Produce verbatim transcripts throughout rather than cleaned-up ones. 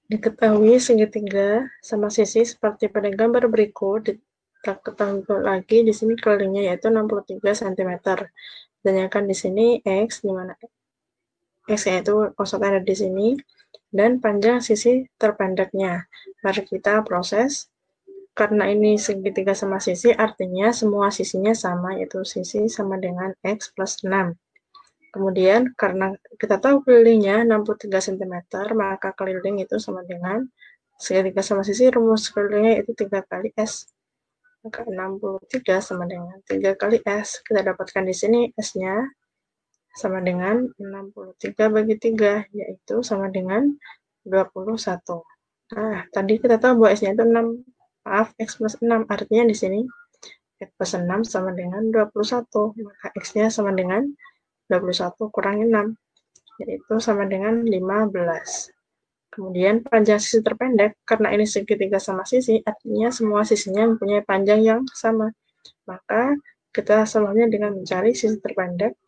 Diketahui segitiga sama sisi seperti pada gambar berikut. Kita ketahui lagi di sini kelilingnya yaitu enam puluh tiga sentimeter. Tanyakan di sini X, di mana X yaitu kosong ada di sini, dan panjang sisi terpendeknya. Mari kita proses. Karena ini segitiga sama sisi, artinya semua sisinya sama, yaitu sisi sama dengan X plus enam. Kemudian, karena kita tahu kelilingnya enam puluh tiga sentimeter, maka keliling itu sama dengan segitiga sama sisi, rumus kelilingnya itu tiga kali S. Maka enam puluh tiga sama dengan tiga kali S. Kita dapatkan di sini S-nya sama dengan enam puluh tiga bagi tiga, yaitu sama dengan dua puluh satu. Nah, tadi kita tahu bahwa S-nya itu enam, maaf, X plus enam, artinya di sini X plus enam sama dengan dua puluh satu, maka X-nya sama dengan dua puluh satu kurangi enam, yaitu sama dengan lima belas. Kemudian panjang sisi terpendek, karena ini segitiga sama sisi, artinya semua sisinya mempunyai panjang yang sama. Maka kita selalunya dengan mencari sisi terpendek,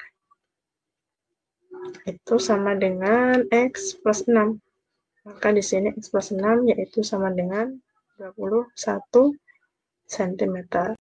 itu sama dengan X plus enam. Maka di sini X plus enam yaitu sama dengan dua puluh satu sentimeter.